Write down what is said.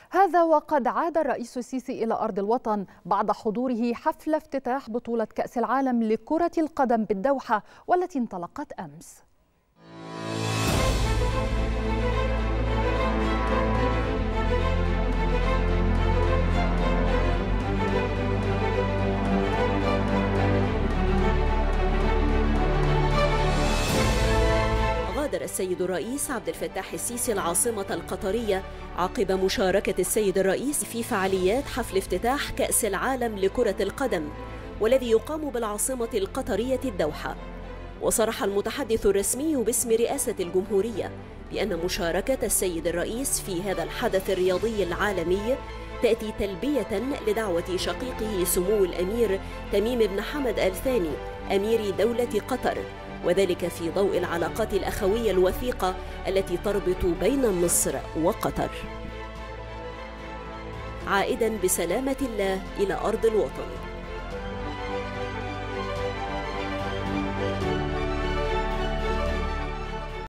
هذا وقد عاد الرئيس السيسي إلى أرض الوطن بعد حضوره حفل افتتاح بطولة كأس العالم لكرة القدم بالدوحة والتي انطلقت أمس. غادر السيد الرئيس عبد الفتاح السيسي العاصمة القطرية عقب مشاركة السيد الرئيس في فعاليات حفل افتتاح كأس العالم لكرة القدم والذي يقام بالعاصمة القطرية الدوحة. وصرح المتحدث الرسمي باسم رئاسة الجمهورية بأن مشاركة السيد الرئيس في هذا الحدث الرياضي العالمي تأتي تلبية لدعوة شقيقه سمو الأمير تميم بن حمد آل ثاني أمير دولة قطر، وذلك في ضوء العلاقات الأخوية الوثيقة التي تربط بين مصر وقطر. عائدا بسلامة الله إلى أرض الوطن.